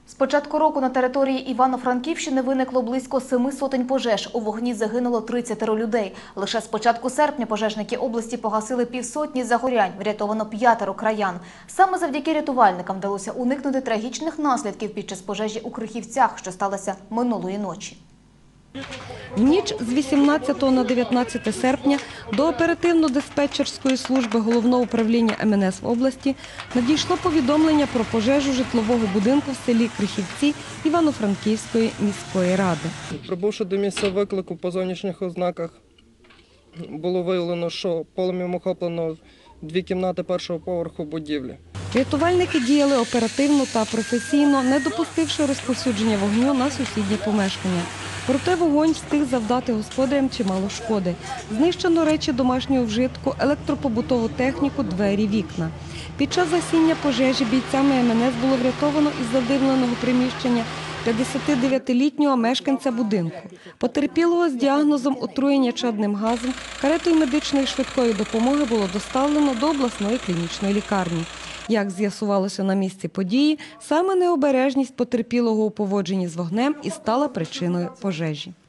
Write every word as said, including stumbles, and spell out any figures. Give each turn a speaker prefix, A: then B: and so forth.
A: З початку року на території Івано-Франківщини виникло близько семи сотень пожеж. У вогні загинуло тридцятеро людей. Лише з початку серпня пожежники області погасили півсотні загорянь, врятовано п'ятеро краян. Саме завдяки рятувальникам вдалося уникнути трагічних наслідків під час пожежі у Крихівцях, що сталося минулої ночі.
B: В ніч з вісімнадцятого на дев'ятнадцяте серпня до оперативно-диспетчерської служби Головного управління ем ен ес в області надійшло повідомлення про пожежу житлового будинку в селі Крихівці Івано-Франківської міської ради.
C: Прибувши до місця виклику по зовнішніх ознаках, було виявлено, що полум'ям охоплено дві кімнати першого поверху будівлі.
B: Рятувальники діяли оперативно та професійно, не допустивши розповсюдження вогню на сусідні помешкання. Проте вогонь встиг завдати господарям чимало шкоди. Знищено речі домашнього вжитку, електропобутову техніку, двері, вікна. Під час гасіння пожежі бійцями ем ен ес було врятовано із задимленого приміщення п'ятдесятидев'ятилітнього мешканця будинку. Потерпілого з діагнозом отруєння чадним газом каретою медичної швидкої допомоги було доставлено до обласної клінічної лікарні. Як з'ясувалося на місці події, саме необережність потерпілого у поводженні з вогнем і стала причиною пожежі.